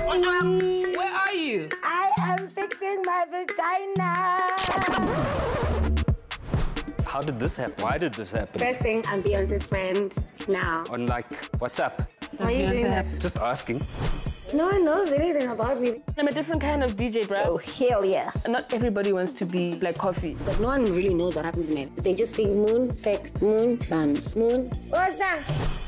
Where are you? I am fixing my vagina. How did this happen? Why did this happen? First thing, I'm Beyonce's friend now. On like WhatsApp? Why are you doing that? Just asking. No one knows anything about me. I'm a different kind of DJ, bro. Oh, hell yeah. Not everybody wants to be like Coffee. But no one really knows what happens, man. They just think moon, sex, moon, bums, moon. What's that?